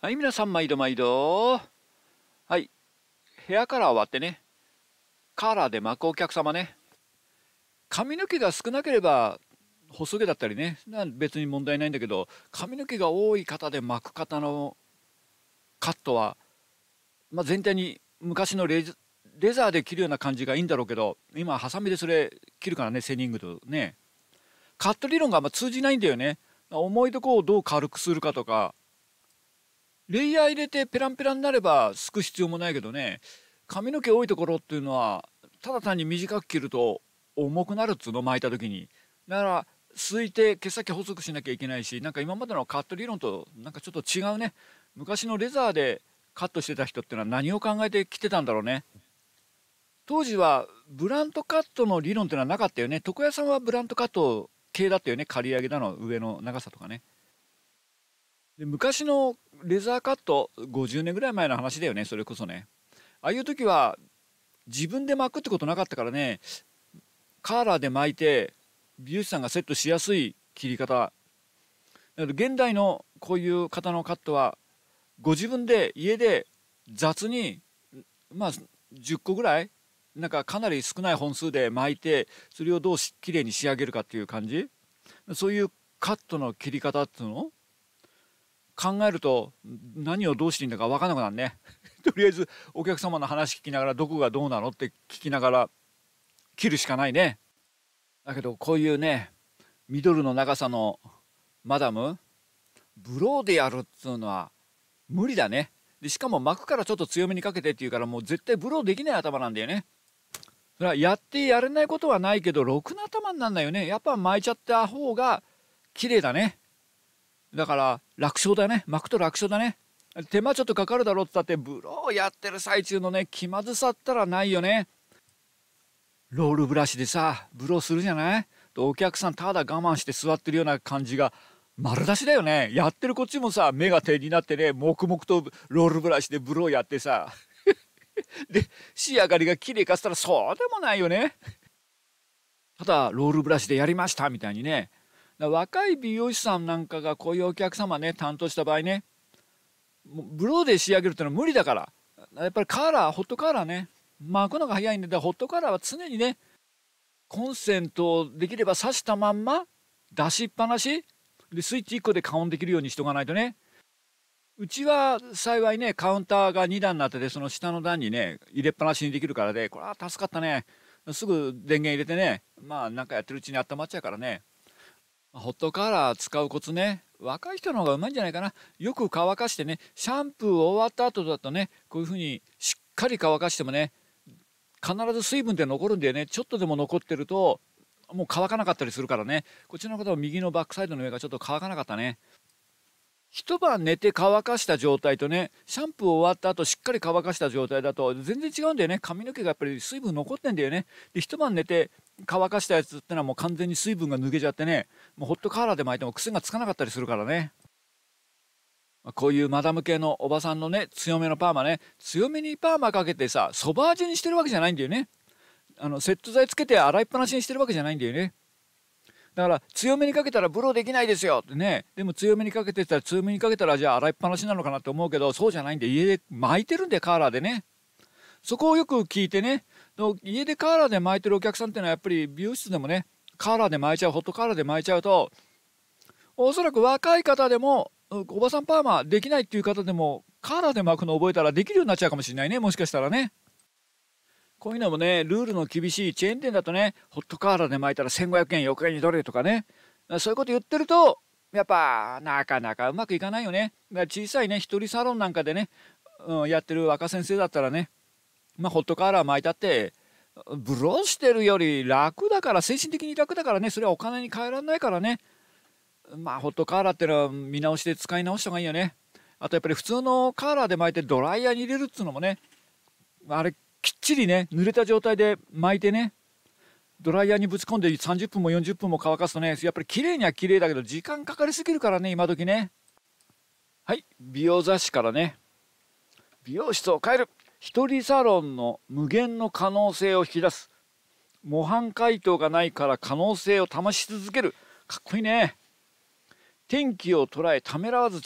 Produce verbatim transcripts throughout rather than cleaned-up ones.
はい、皆さん、毎度毎度。はい、ヘアカラー終わってね、カラーで巻くお客様ね、髪の毛が少なければ、細毛だったりね、な別に問題ないんだけど、髪の毛が多い方で巻く方のカットは、まあ、全体に昔のレズレザーで切るような感じがいいんだろうけど、今、ハサミでそれ切るからね、セニングとね、カット理論があんま通じないんだよね。重いとこをどう軽くするかとか、レイヤー入れてペランペラになればすく必要もないけどね、髪の毛多いところっていうのはただ単に短く切ると重くなるっつうの、巻いた時に。だからすいて毛先細くしなきゃいけないし、なんか今までのカット理論となんかちょっと違うね。昔のレザーでカットしてた人っていうのは何を考えてきてたんだろうね。当時はブラントカットの理論っていうのはなかったよね。床屋さんはブラントカット系だったよね。刈り上げだの上の長さとかね。で昔のレザーカットごじゅうねんぐらい前の話だよね、それこそね。ああいう時は自分で巻くってことなかったからね、カーラーで巻いて美容師さんがセットしやすい切り方だけど、現代のこういう方のカットはご自分で家で雑にまあじゅっこぐらい、なんかかなり少ない本数で巻いて、それをどうしきれいに仕上げるかっていう感じ、そういうカットの切り方っていうの考えると何をどうしていいんだか分からなくなるね。とりあえずお客様の話聞きながら、どこがどうなのって聞きながら切るしかないね。だけどこういうね、ミドルの長さのマダムブローでやるっつうのは無理だね。でしかも巻くからちょっと強めにかけてっていうから、もう絶対ブローできない頭なんだよね。それはやってやれないことはないけど、ろくな頭になんないよね。やっぱ巻いちゃった方が綺麗だね。だから楽勝だね。巻くと楽勝だね。手間ちょっとかかるだろうって言ったって、ブローやってる最中のね、気まずさったらないよね。ロールブラシでさブローするじゃない。お客さんただ我慢して座ってるような感じが丸出しだよね。やってるこっちもさ、目が点になってね、黙々とロールブラシでブローやってさで仕上がりが綺麗かっつったらそうでもないよね。ただロールブラシでやりましたみたいにね。若い美容師さんなんかがこういうお客様ね担当した場合ね、もうブローで仕上げるってのは無理だから、やっぱりカーラー、ホットカーラーね、巻くのが早いんで、ホットカーラーは常にね、コンセントをできれば挿したまんま出しっぱなしで、スイッチいっこで加温できるようにしとかないとね。うちは幸いね、カウンターがにだんになってて、その下の段にね入れっぱなしにできるからで、これは助かったね。すぐ電源入れてね、まあなんかやってるうちに温まっちゃうからね。ホットカーラー使うコツね、若い人の方がうまいんじゃないかな。よく乾かしてね、シャンプー終わった後だとね、こういうふうにしっかり乾かしてもね、必ず水分って残るんだよね。ちょっとでも残ってるともう乾かなかったりするからね。こっちの方は右のバックサイドの上がちょっと乾かなかったね。一晩寝て乾かした状態とね、シャンプー終わった後しっかり乾かした状態だと全然違うんだよね。髪の毛がやっぱり水分残ってんだよね。で一晩寝て乾かしたやつってのはもう完全に水分が抜けちゃってね、もうホットカーラーで巻いても癖がつかなかったりするからね。こういうマダム系のおばさんのね、強めのパーマね、強めにパーマかけてさソバージュにしてるわけじゃないんだよね。あのセット剤つけて洗いっぱなしにしてるわけじゃないんだよね。だから強めにかけたらブローできないですよってね。でも強めにかけてたら、強めにかけたらじゃあ洗いっぱなしなのかなって思うけど、そうじゃないんで、家で巻いてるんで、カーラーでね。そこをよく聞いてね。家でカーラーで巻いてるお客さんっていうのはやっぱり美容室でもね、カーラーで巻いちゃう、ホットカーラーで巻いちゃうと、おそらく若い方でもおばさんパーマできないっていう方でもカーラーで巻くの覚えたらできるようになっちゃうかもしれないね、もしかしたらね。こういうのもね、ルールの厳しいチェーン店だとね、ホットカーラーで巻いたらせんごひゃくえん余計に取れとかね、そういうこと言ってるとやっぱなかなかうまくいかないよね。だから小さいね一人サロンなんかでね、うん、やってる若先生だったらね、まあ、ホットカーラー巻いたってブローしてるより楽だから、精神的に楽だからね、それはお金に換えられないからね。まあホットカーラーってのは見直しで使い直した方がいいよね。あとやっぱり普通のカーラーで巻いてドライヤーに入れるっつうのもね、あれきっちりね濡れた状態で巻いてね、ドライヤーにぶち込んでさんじゅっぷんもよんじゅっぷんも乾かすとね、やっぱり綺麗には綺麗だけど時間かかりすぎるからね、今時ね。はい、美容雑誌からね、美容室を変える、一人サロンの無限の可能性を引き出す、模範解答がないから可能性を試し続ける。かっこいいね。天気を捉えためらわずチェンジ、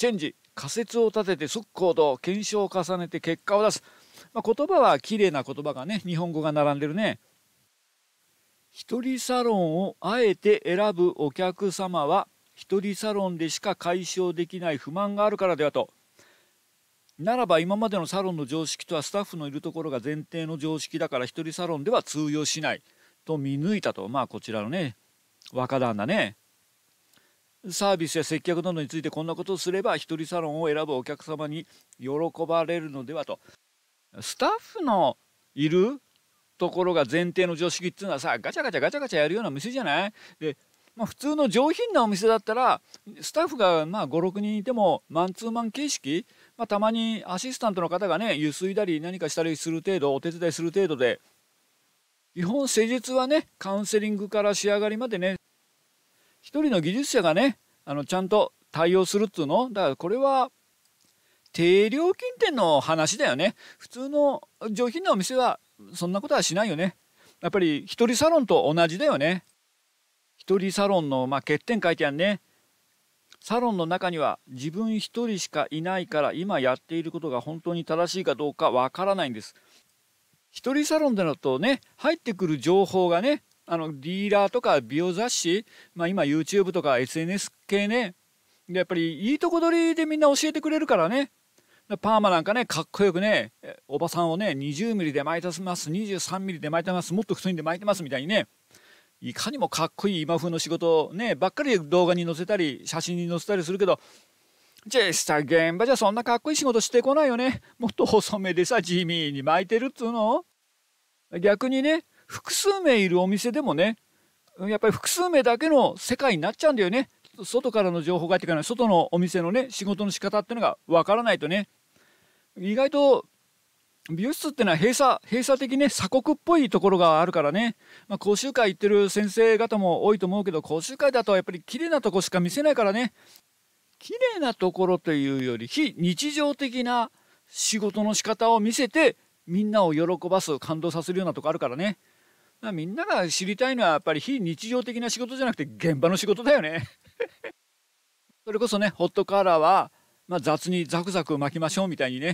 仮説を立てて即行動、検証を重ねて結果を出す。まあ、言葉は綺麗な言葉がね、日本語が並んでるね。一人サロンをあえて選ぶお客様は一人サロンでしか解消できない不満があるからではと。ならば今までのサロンの常識とはスタッフのいるところが前提の常識だから一人サロンでは通用しないと見抜いたと。まあこちらのね若旦那ね。サービスや接客などについてこんなことをすれば一人サロンを選ぶお客様に喜ばれるのではと。スタッフのいるところが前提の常識っていうのはさ、ガチャガチャガチャガチャやるような店じゃない。で、まあ、普通の上品なお店だったらスタッフがまあごろくにんいてもマンツーマン形式、まあ、たまにアシスタントの方がねゆすいだり何かしたりする程度、お手伝いする程度で、基本施術はねカウンセリングから仕上がりまでね一人の技術者がねあのちゃんと対応するっつうのだから、これは低料金店の話だよね。普通の上品なお店はそんなことはしないよね。やっぱり一人サロンと同じだよね。一人サロンのまあ欠点書いてあるね。サロンの中には自分一人しかいないから今やっていることが本当に正しいかどうかわからないんです。一人サロンだとね入ってくる情報がねあのディーラーとか美容雑誌、まあ、今 YouTube とか エスエヌエス 系ねでやっぱりいいとこ取りでみんな教えてくれるからね。パーマなんかねかっこよくねおばさんをねにじゅうミリで巻いてます、にじゅうさんミリで巻いてます、もっと太いんで巻いてますみたいにね、いかにもかっこいい今風の仕事をねばっかり動画に載せたり写真に載せたりするけど、実際現場じゃそんなかっこいい仕事してこないよね。もっと細めでさ地味に巻いてるっつうの。逆にね複数名いるお店でもねやっぱり複数名だけの世界になっちゃうんだよね。外からの情報が入ってから、外のお店のね仕事の仕方っていうのがわからないとね、意外と美容室ってのは閉鎖閉鎖的ね鎖国っぽいところがあるからね、まあ、講習会行ってる先生方も多いと思うけど、講習会だとやっぱり綺麗なとこしか見せないからね、綺麗なところというより非日常的な仕事の仕方を見せてみんなを喜ばす感動させるようなとこあるからね。みんなが知りたいのはやっぱり非日常的な仕事じゃなくて現場の仕事だよねそれこそねホットカーラーは、まあ、雑にザクザク巻きましょうみたいにね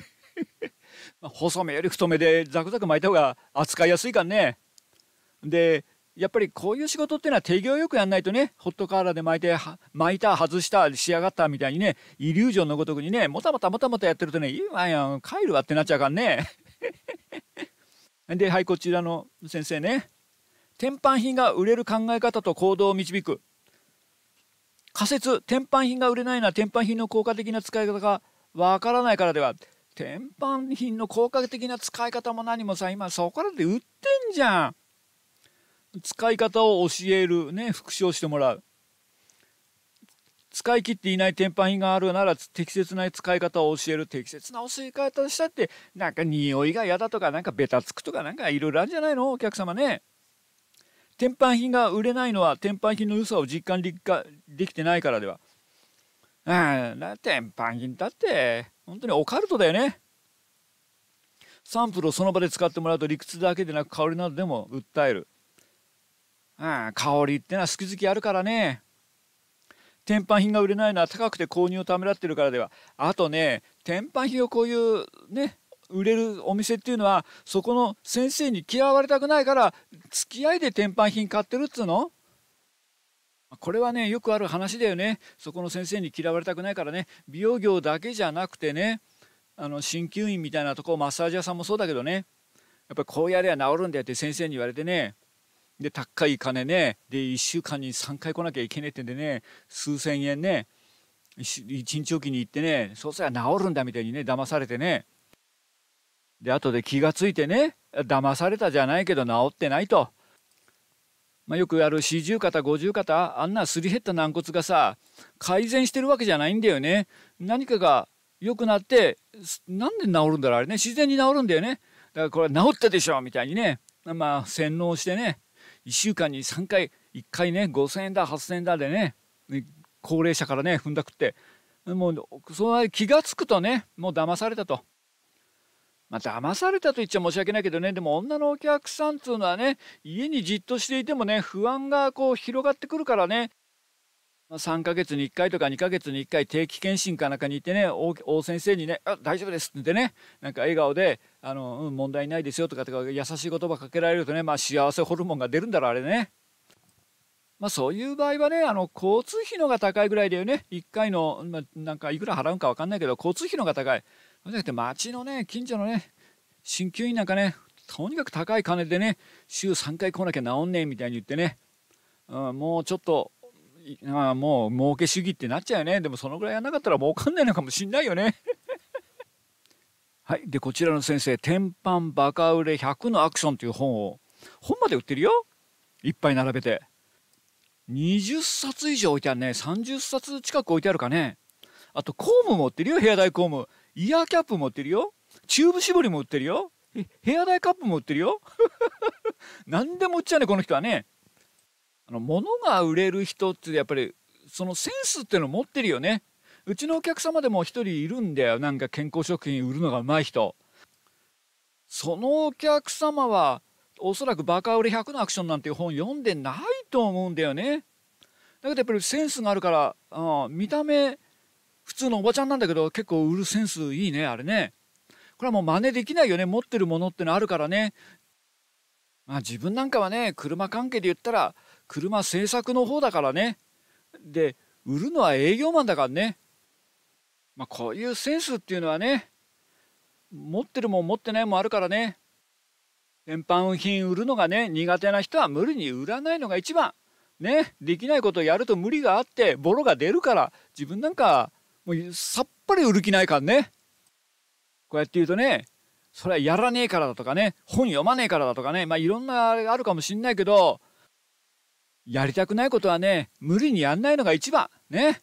細めより太めでザクザク巻いた方が扱いやすいからね。でやっぱりこういう仕事っていうのは手際よくやんないとね、ホットカーラーで巻いて巻いた外した仕上がったみたいにねイリュージョンのごとくにねもたもたもたもたやってるとねいいわやん帰るわってなっちゃうからねではいこちらの先生ね、天板品が売れる考え方と行動を導く仮説。天板品が売れないのは天板品の効果的な使い方がわからないからでは。天板品の効果的な使い方も何もさ今そこらで売ってんじゃん。使い方を教えるね復唱してもらう。使い切っていない天板品があるなら適切な使い方を教える。適切な教え方したってなんか匂いが嫌だとかなんかベタつくとかなんかいろいろあるんじゃないのお客様ね。天板品が売れないのは天板品の良さを実感できてないからでは。ああ天板品だって本当にオカルトだよね。サンプルをその場で使ってもらうと理屈だけでなく香りなどでも訴える。ああ香りってのは好き好きあるからね。天板品が売れないのは高くて購入をためらってるからでは。あとね天板品をこういうね売れるお店っていうのはそこの先生に嫌われたくないから付き合いで天板品買ってるっつうの。これはねよくある話だよね。そこの先生に嫌われたくないからね、美容業だけじゃなくてねあの鍼灸院みたいなとこマッサージ屋さんもそうだけどね、やっぱりこうやれば治るんだよって先生に言われてね、で高い金ねでいっしゅうかんにさんかい来なきゃいけねえってんでね数千円ねいちにちおきに行ってねそうすれば治るんだみたいにね騙されてね、で後で気がついてね騙されたじゃないけど治ってないと。まあ、よくある四十肩五十肩あんなすり減った軟骨がさ改善してるわけじゃないんだよね。何かが良くなってなんで治るんだろうあれね、自然に治るんだよね。だからこれ治ったでしょみたいにねまあ洗脳してねいっしゅうかんにさんかいいっかいねごせんえんだはっせんえんだでね高齢者からね踏んだくってもうその気が付くとねもう騙されたと。まあ騙されたと言っちゃ申し訳ないけどね、でも女のお客さんっつうのはね家にじっとしていてもね不安がこう広がってくるからね、 さんかげつにいっかいとかにかげつにいっかい定期検診かなんかに行ってね、王王先生にね「あ、大丈夫です」って言ってね、なんか笑顔で「あの、うん、問題ないですよ」とかとか優しい言葉かけられるとね、まあ幸せホルモンが出るんだろうあれね。まあそういう場合はね、あの交通費のが高いぐらいだよね。いっかいの、まあ、なんかいくら払うんか分かんないけど交通費のが高い。そうじゃなくて町のね近所のね鍼灸院なんかね、とにかく高い金でね週さんかい来なきゃ治んねえみたいに言ってね、うん、もうちょっとあもう儲け主義ってなっちゃうよね。でもそのぐらいやんなかったら儲かんないのかもしんないよね。はい。でこちらの先生「天板バカ売れひゃくのアクション」という本を本まで売ってるよ。いっぱい並べてにじゅっさつ以上置いてあるね。さんじゅっさつ近く置いてあるかね。あとコームも売ってるよ。ヘアダイコーム、イヤーキャップも売ってるよ。チューブ絞りも売ってるよ。ヘアダイカップも売ってるよ。何でも売っちゃうねこの人はね。あの物が売れる人ってやっぱりそのセンスっていうのを持ってるよね。うちのお客様でも一人いるんだよ。なんか健康食品売るのがうまい人。そのお客様はおそらく「バカ売れひゃくのアクション」なんていう本読んでないと思うんだよね。だけどやっぱりセンスがあるから、あ見た目普通のおばちゃんなんだけど結構売るセンスいいねあれね。これはもう真似できないよね。持ってるものってのあるからね。まあ自分なんかはね車関係で言ったら車製作の方だからね。で売るのは営業マンだからね。まあこういうセンスっていうのはね、持ってるもん持ってないもんあるからね。天板品売るのがね苦手な人は無理に売らないのが一番ね。できないことをやると無理があってボロが出るから、自分なんかもうさっぱり売る気ないからね。こうやって言うとね、それはやらねえからだとかね、本読まねえからだとかね、まあいろんなあれがあるかもしんないけど、やりたくないことはね無理にやんないのが一番ね。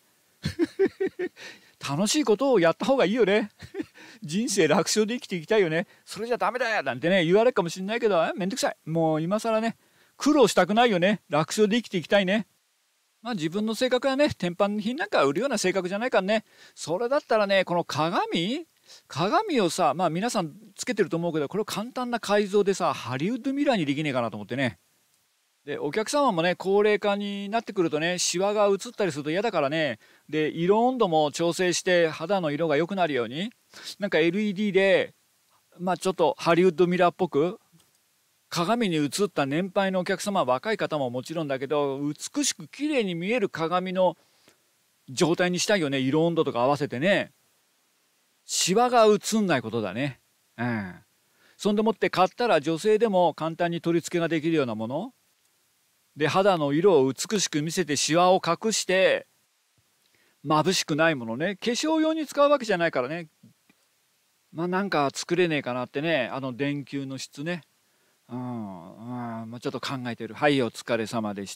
楽しいことをやった方がいいよね。人生楽勝で生きていきたいよね。それじゃダメだよなんてね言われるかもしんないけど、めんどくさい、もう今更ね苦労したくないよね。楽勝で生きていきたいね。まあ自分の性格はね天板品なんか売るような性格じゃないからね。それだったらねこの鏡鏡をさ、まあ皆さんつけてると思うけど、これを簡単な改造でさハリウッドミラーにできねえかなと思ってね。でお客様もね高齢化になってくるとねシワが移ったりすると嫌だからね。で色温度も調整して肌の色が良くなるようになんか エルイーディー でまあちょっとハリウッドミラーっぽく鏡に映った年配のお客様、若い方ももちろんだけど美しく綺麗に見える鏡の状態にしたいよね。色温度とか合わせてね。シワが映んないことだね。うん。そんでもって買ったら女性でも簡単に取り付けができるようなもので、肌の色を美しく見せてシワを隠して眩しくないものね。化粧用に使うわけじゃないからね。まあなんか作れねえかなってね。あの電球の質ね。うん、うん、まあちょっと考えてる。はい、お疲れ様でした。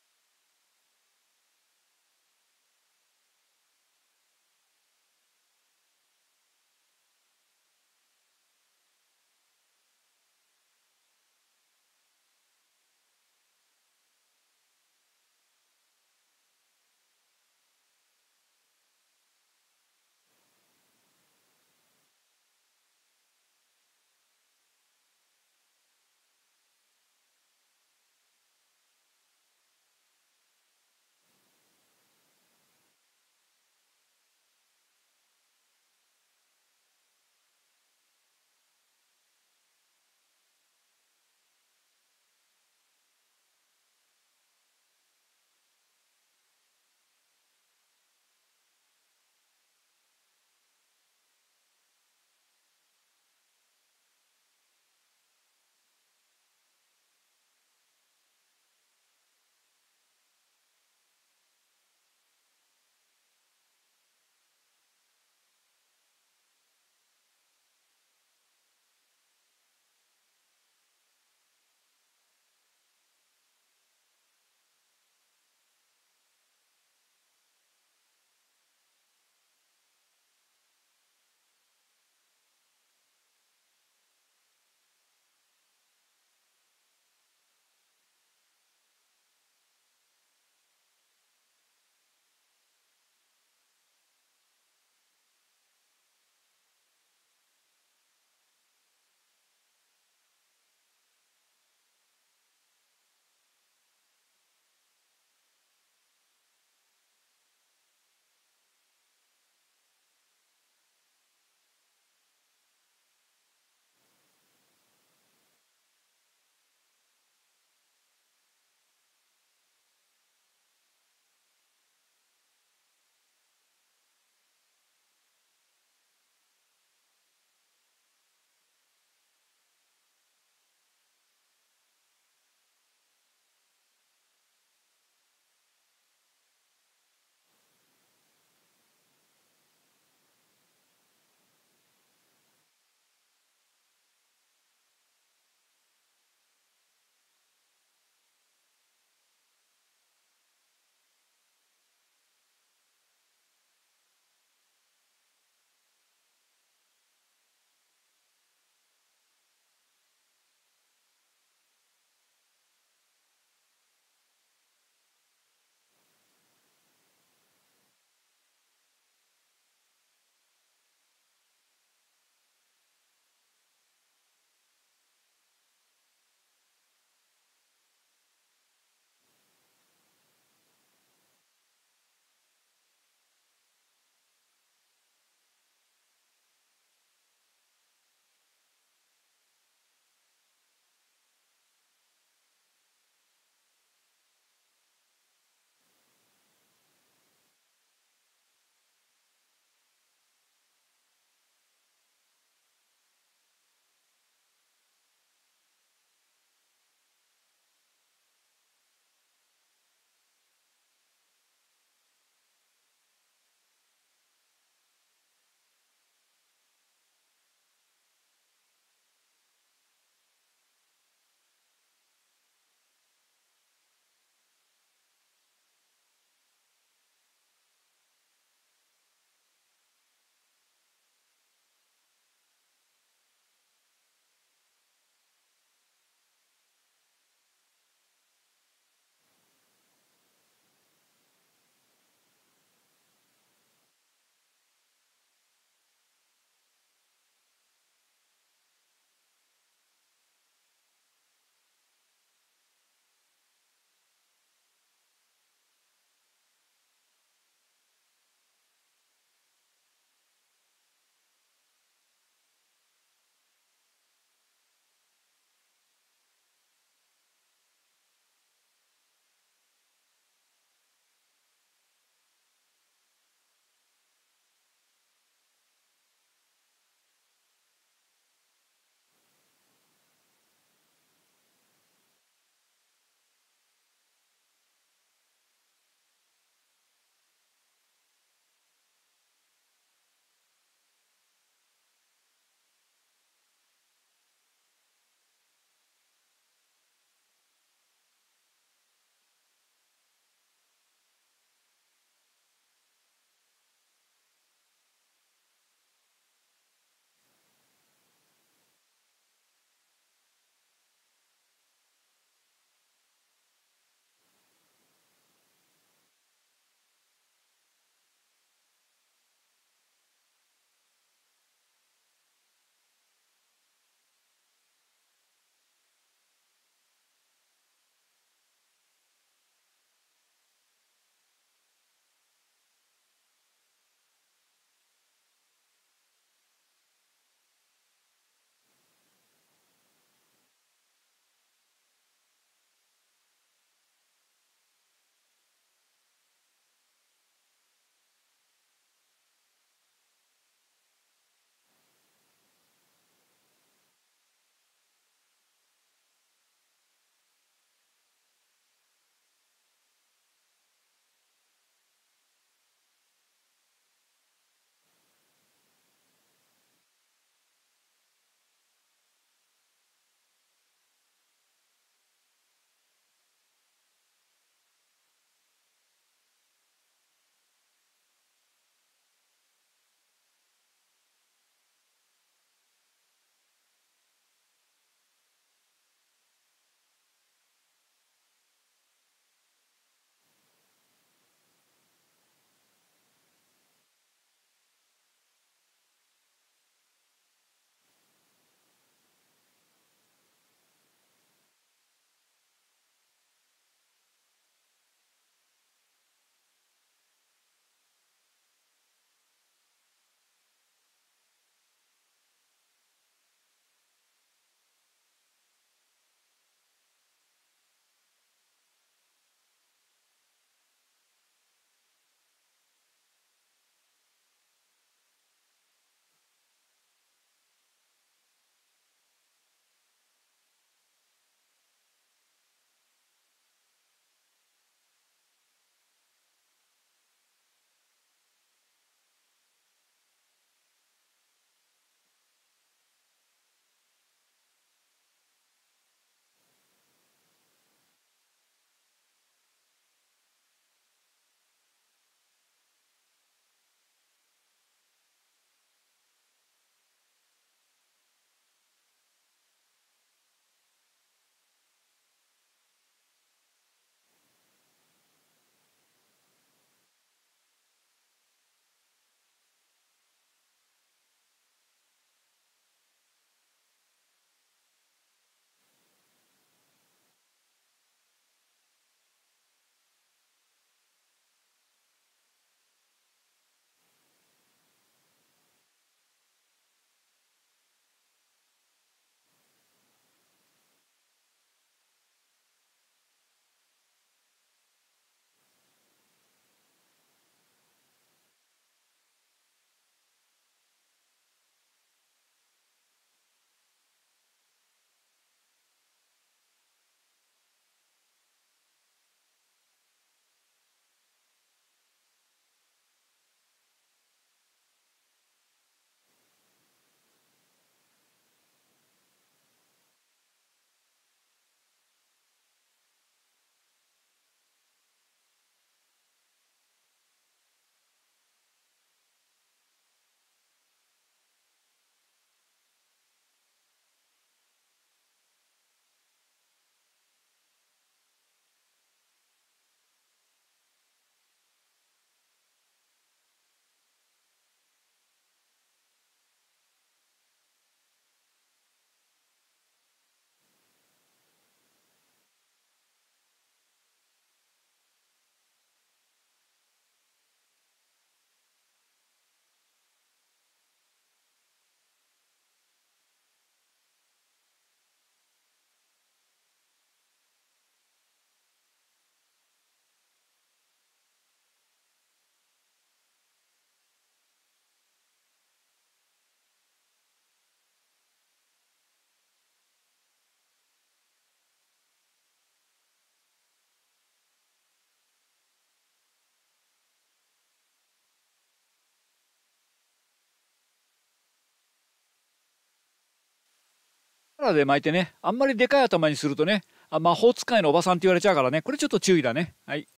ラーで巻いてね、あんまりでかい頭にするとね、あ、魔法使いのおばさんって言われちゃうからね、これちょっと注意だね。はい。